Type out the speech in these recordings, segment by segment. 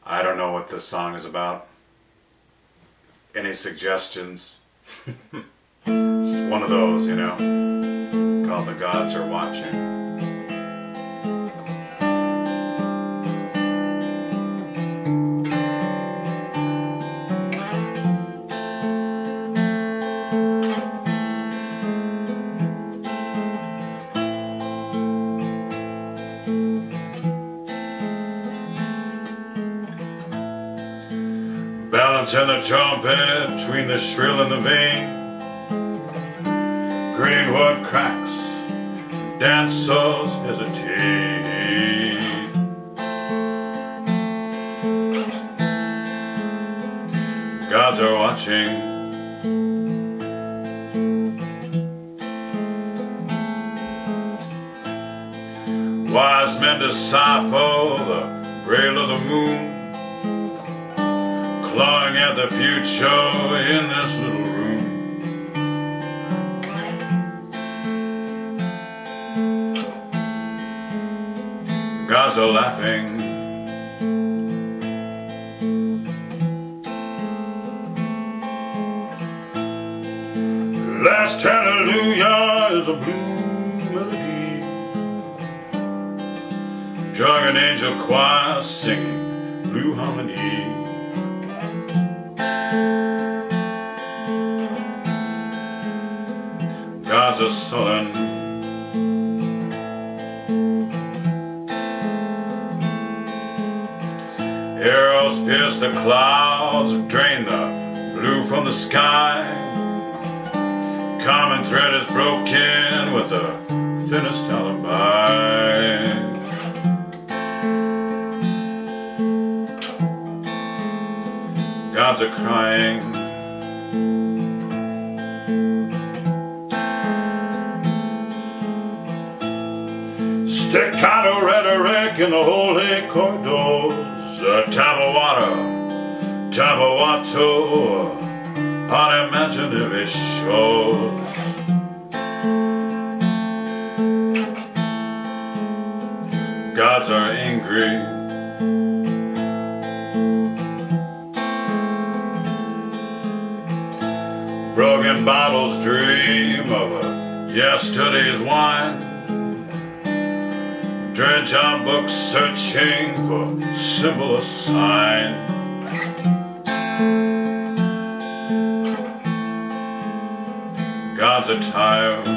I don't know what this song is about. Any suggestions? It's one of those, you know, called The Gods Are Watching. Balancing the trumpet between the shrill and the vain. Greenwood cracks, dancers hesitate. Gods are watching. Wise men decipher the braille of the moon, clawing at the future in this little room. The gods are laughing. Last hallelujah is a blue melody. Drunken angel choir singing blue harmony. Gods are sullen. Arrows pierce the clouds, drain the blue from the sky. Common thread is broken with the thinnest alibi. Gods are crying. Stacatto rhetoric in the holy corridors. A tap of water, unimaginary shores. Gods are angry. Broken bottles dream of a yesterday's wine. Dredge our books searching for symbol or sign. Gods are tired.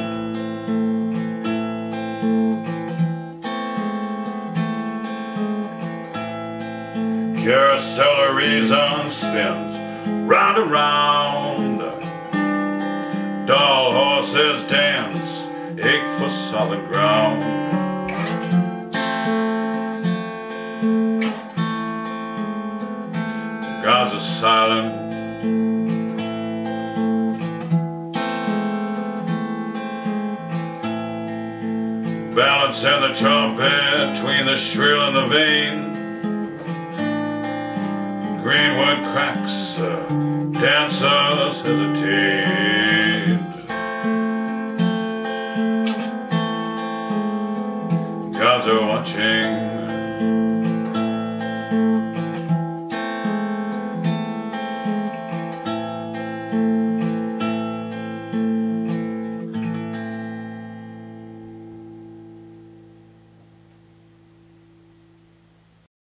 Carousel of reason spins round and round. Dull horses dance, ache for solid ground. Gods are silent. Balancing the trumpet between the shrill and the vain. Greenwood cracks, dancers hesitate. Gods are watching.